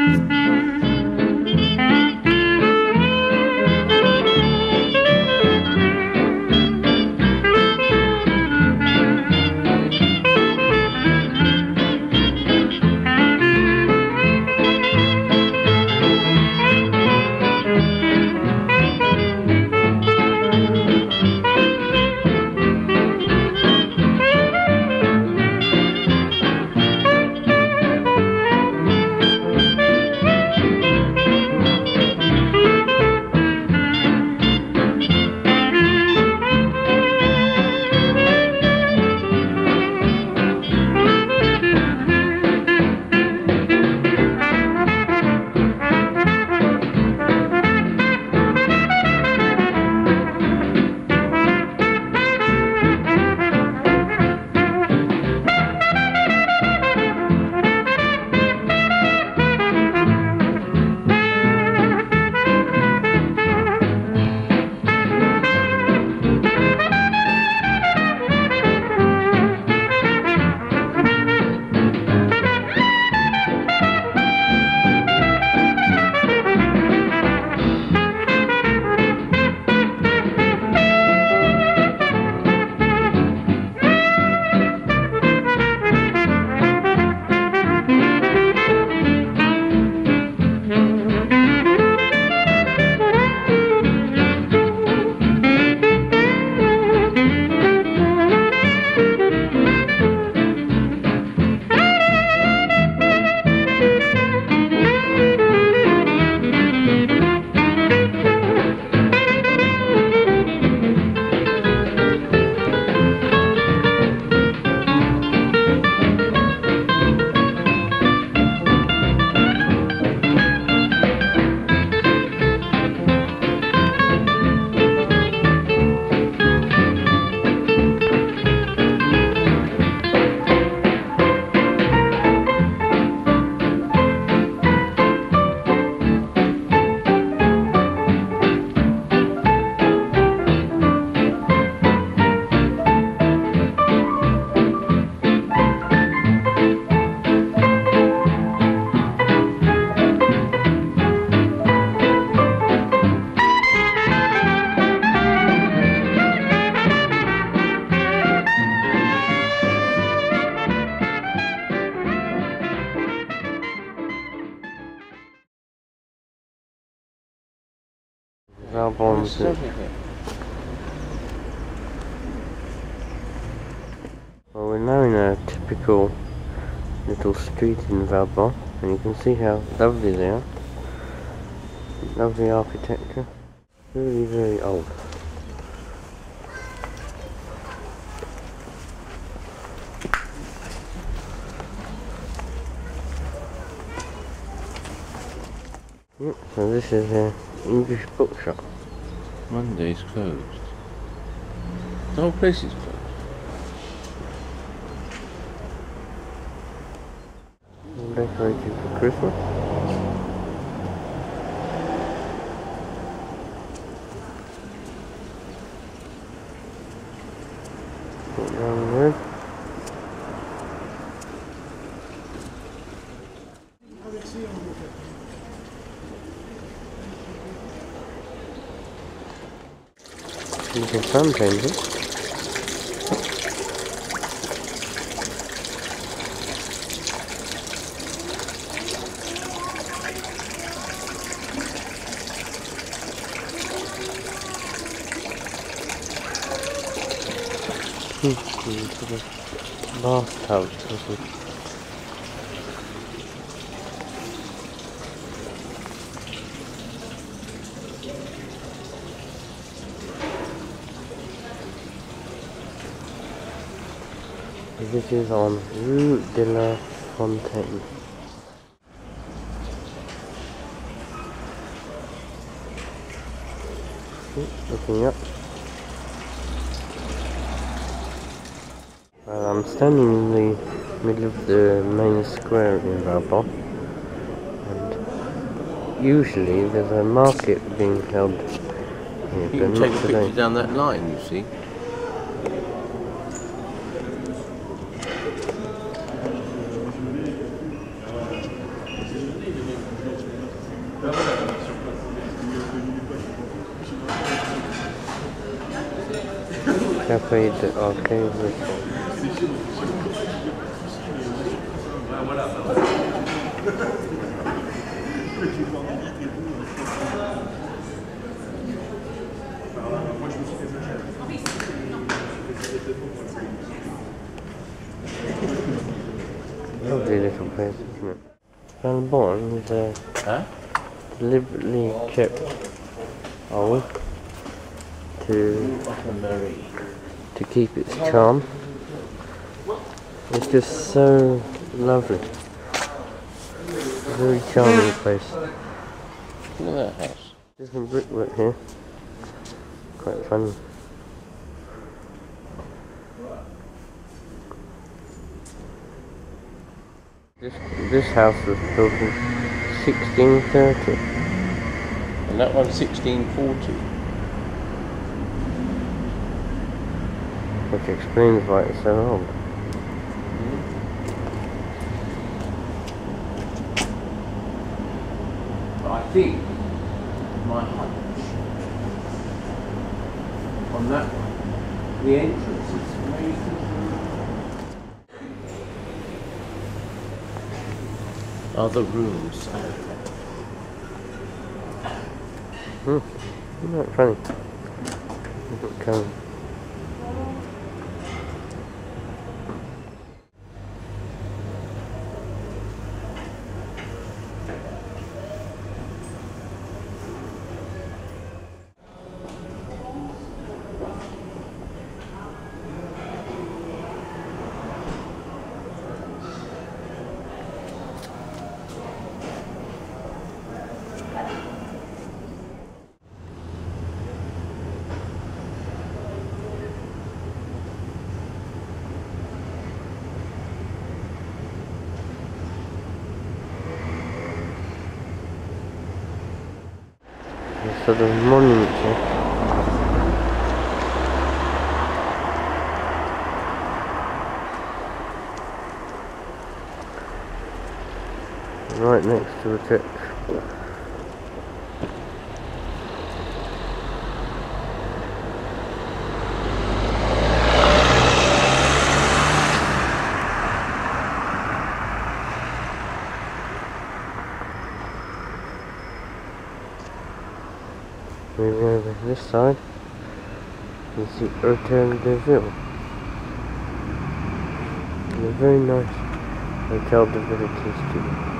Valbonne. Well, we're now in a typical little street in Valbonne, and you can see how lovely they are. Lovely architecture. Very, very old. Yep, so this is an English bookshop. Monday's closed. The whole place is closed. All decorated for Christmas. Put down the road. You can sun change it. Bathtub. This is on Rue de la Fontaine. Looking up. I'm standing in the middle of the main square in Valbonne, and usually there's a market being held here, You can take a picture down that line, you see. Cafe de Arcade restaurant. Lovely little place, isn't it? Down the bottom is a deliberately kept old to keep its charm. It's just so lovely. Very charming place. Look at that house. There's some brickwork here. Quite fun. This house was built in 1630. And that one's 1640. Which explains why it's so old. But I think my hunch on that one, the entrance is maybe other rooms. Isn't that funny? Look at Cone. Sort of monument here. Right next to the church. Moving over to this side, you see Hotel de Ville. And a very nice Hotel de Ville too.